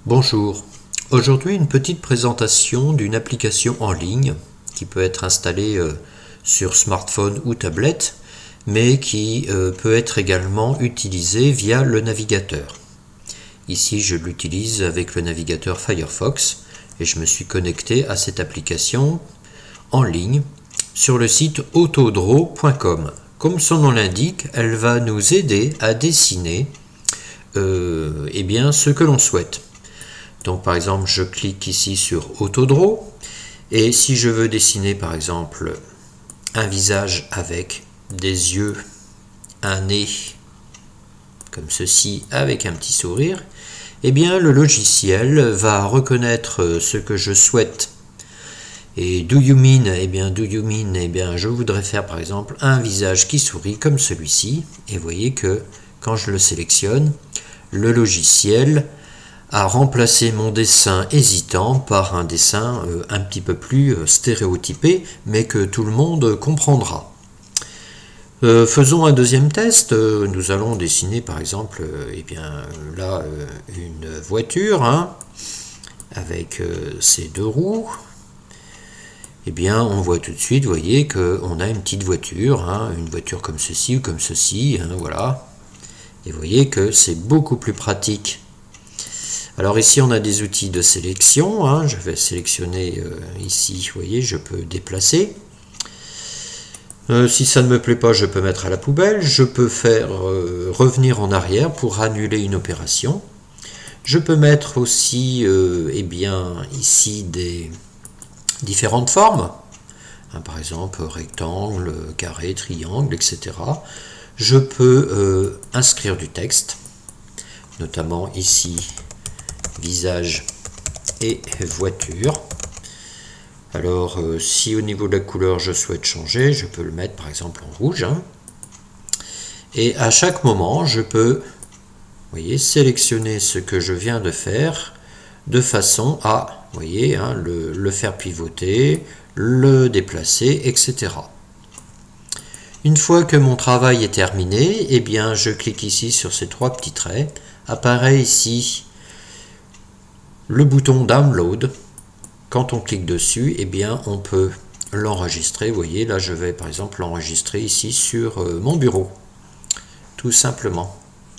Bonjour, aujourd'hui une petite présentation d'une application en ligne qui peut être installée sur smartphone ou tablette, mais qui peut être également utilisée via le navigateur. Ici je l'utilise avec le navigateur Firefox et je me suis connecté à cette application en ligne sur le site autodraw.com. Comme son nom l'indique, elle va nous aider à dessiner ce que l'on souhaite. Donc par exemple, je clique ici sur Autodraw et si je veux dessiner par exemple un visage avec des yeux, un nez comme ceci avec un petit sourire, eh bien le logiciel va reconnaître ce que je souhaite. Et do you mean, je voudrais faire par exemple un visage qui sourit comme celui-ci. Et vous voyez que quand je le sélectionne, le logiciel a remplacé mon dessin hésitant par un dessin un petit peu plus stéréotypé, mais que tout le monde comprendra. Faisons un deuxième test. Nous allons dessiner par exemple une voiture avec ses deux roues. On voit tout de suite, vous voyez, qu'on a une petite voiture, une voiture comme ceci ou comme ceci, voilà. Et vous voyez que c'est beaucoup plus pratique. Alors ici, on a des outils de sélection. Je vais sélectionner ici, vous voyez, je peux déplacer. Si ça ne me plaît pas, je peux mettre à la poubelle. Je peux faire revenir en arrière pour annuler une opération. Je peux mettre aussi, ici des différentes formes. Par exemple, rectangle, carré, triangle, etc. Je peux inscrire du texte, notamment ici, visage et voiture. Alors, si au niveau de la couleur je souhaite changer, je peux le mettre par exemple en rouge. Et à chaque moment, je peux, vous voyez, sélectionner ce que je viens de faire de façon à, vous voyez, le faire pivoter, le déplacer, etc. Une fois que mon travail est terminé, je clique ici sur ces trois petits traits. Apparaît ici le bouton Download. Quand on clique dessus, on peut l'enregistrer. Vous voyez, là je vais par exemple l'enregistrer ici sur mon bureau. Tout simplement.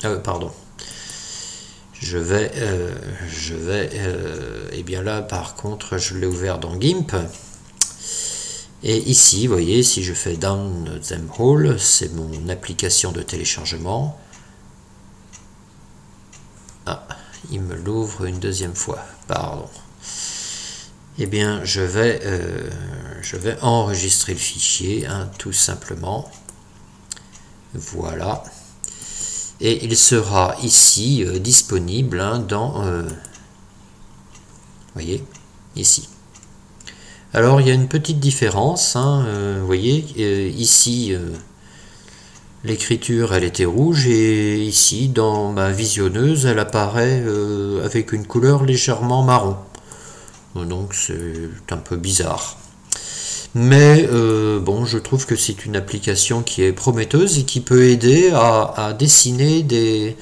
Là par contre je l'ai ouvert dans GIMP. Et ici, vous voyez, si je fais Down them all, c'est mon application de téléchargement. Il me l'ouvre une deuxième fois, pardon. Je vais enregistrer le fichier, tout simplement. Voilà. Et il sera ici disponible dans... vous voyez, ici. Alors, il y a une petite différence. Vous voyez, ici... l'écriture elle était rouge et ici dans ma visionneuse elle apparaît avec une couleur légèrement marron. Donc c'est un peu bizarre. Mais je trouve que c'est une application qui est prometteuse et qui peut aider à dessiner des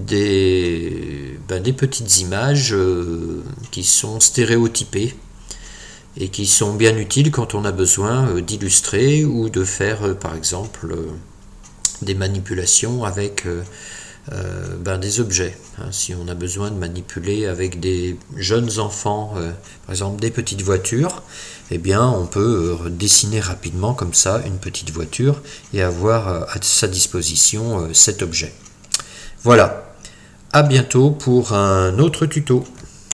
petites images qui sont stéréotypées et qui sont bien utiles quand on a besoin d'illustrer ou de faire par exemple des manipulations avec des objets. Si on a besoin de manipuler avec des jeunes enfants, par exemple des petites voitures, on peut dessiner rapidement comme ça une petite voiture et avoir à sa disposition cet objet. Voilà, à bientôt pour un autre tuto.